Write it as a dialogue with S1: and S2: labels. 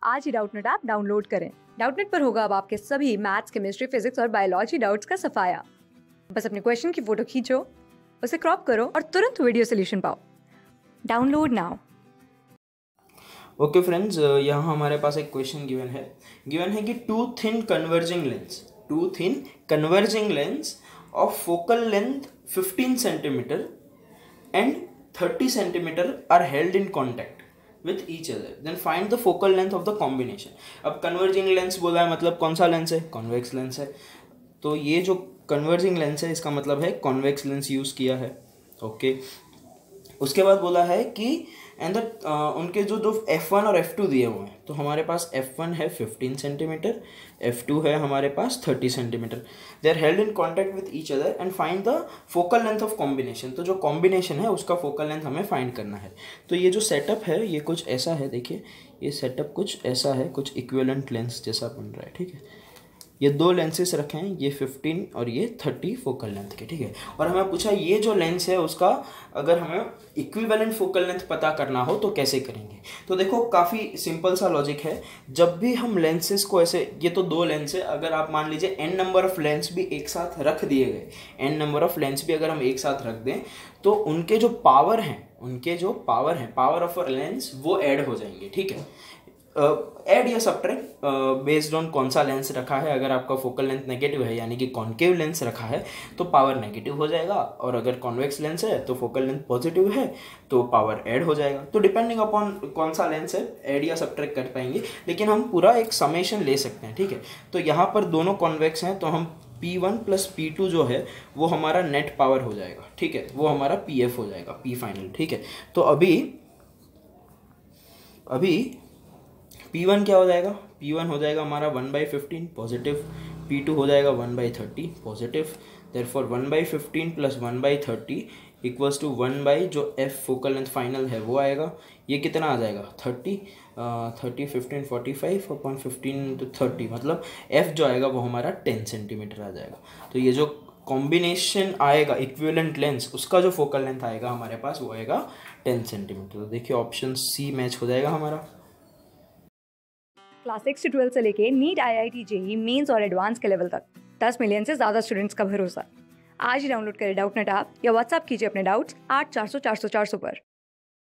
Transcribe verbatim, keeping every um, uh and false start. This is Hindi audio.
S1: आज ही डाउटनेट ऐप डाउनलोड करें। डाउटनेट पर होगा अब आपके सभी मैथ्स, केमिस्ट्री, फिजिक्स और बायोलॉजी डाउट्स का सफाया। बस अपने क्वेश्चन की फोटो खींचो, उसे क्रॉप करो और तुरंत वीडियो सोल्यूशन पाओ। Download now.
S2: ओके फ्रेंड्स, यहाँ हमारे पास एक क्वेश्चन गिवन है गिवन है कि two thin converging lens two thin converging lens of focal length fifteen centimetre and thirty centimetre are held in contact with each other, then find the focal length of the combination. अब कन्वर्जिंग लेंस बोला है, मतलब कौन सा लेंस है? कॉन्वेक्स लेंस है। तो ये जो कन्वर्जिंग लेंस है इसका मतलब है कॉन्वेक्स लेंस यूज़ किया है। Okay okay. उसके बाद बोला है कि एंड द उनके जो जो एफ वन और एफ टू दिए हुए हैं, तो हमारे पास एफ वन है फिफ्टीन सेंटीमीटर, एफ टू है हमारे पास thirty centimetre. They are held in contact with each other and find the focal length of combination. तो जो कॉम्बिनेशन है उसका फोकल लेंथ हमें फाइंड करना है। तो ये जो सेटअप है ये कुछ ऐसा है, देखिए ये सेटअप कुछ ऐसा है, कुछ इक्विवेलेंट लेंस जैसा बन रहा है। ठीक है, ये दो लेंसेस रखे हैं, ये फिफ्टीन और ये थर्टी फोकल लेंथ के। ठीक है, और हमें पूछा ये जो लेंस है उसका अगर हमें इक्विवेलेंट फोकल लेंथ पता करना हो तो कैसे करेंगे। तो देखो काफ़ी सिंपल सा लॉजिक है। जब भी हम लेंसेस को ऐसे, ये तो दो लेंस है, अगर आप मान लीजिए एन नंबर ऑफ लेंस भी एक साथ रख दिए गए, एन नंबर ऑफ लेंस भी अगर हम एक साथ रख दें तो उनके जो पावर हैं उनके जो पावर हैं पावर ऑफ अ लेंस वो ऐड हो जाएंगे। ठीक है, ऐड या सब्ट्रैक्ट बेस्ड ऑन कौन सा लेंस रखा है। अगर आपका फोकल लेंथ नेगेटिव है यानी कि कॉन्केव लेंस रखा है तो पावर नेगेटिव हो जाएगा, और अगर कॉन्वेक्स लेंस है तो फोकल लेंथ पॉजिटिव है तो पावर ऐड हो जाएगा। तो डिपेंडिंग अपॉन कौन सा लेंस है ऐड या सब्ट्रैक्ट कर पाएंगे, लेकिन हम पूरा एक समेशन ले सकते हैं। ठीक है, तो यहाँ पर दोनों कॉन्वेक्स हैं तो हम P one plus P two जो है वो हमारा नेट पावर हो जाएगा। ठीक है, वो हमारा पी एफ हो जाएगा, पी फाइनल। ठीक है, तो अभी अभी पी वन क्या हो जाएगा? पी वन हो जाएगा हमारा one by fifteen positive, P two हो जाएगा one by thirty positive. Therefore one by fifteen plus one by thirty equals to one by जो एफ फोकल लेंथ फाइनल है वो आएगा। ये कितना आ जाएगा? Thirty, thirty fifteen forty five upon fifteen to thirty, मतलब एफ जो आएगा वो हमारा टेन सेंटीमीटर आ जाएगा। तो ये जो कॉम्बिनेशन आएगा इक्विवेलेंट लेंस, उसका जो फोकल लेंथ आएगा हमारे पास वो आएगा टेन सेंटीमीटर। तो देखिए ऑप्शन सी मैच हो जाएगा हमारा।
S1: क्लास सिक्स से ट्वेल्थ से लेके NEET, I I T, JEE mains और एडवांस के लेवल तक दस मिलियन से ज्यादा स्टूडेंट्स का भरोसा। आज ही डाउनलोड करें डाउटनेट ऐप या व्हाट्सएप कीजिए अपने डाउट्स आठ चार सौ चार सौ चार सौ पर।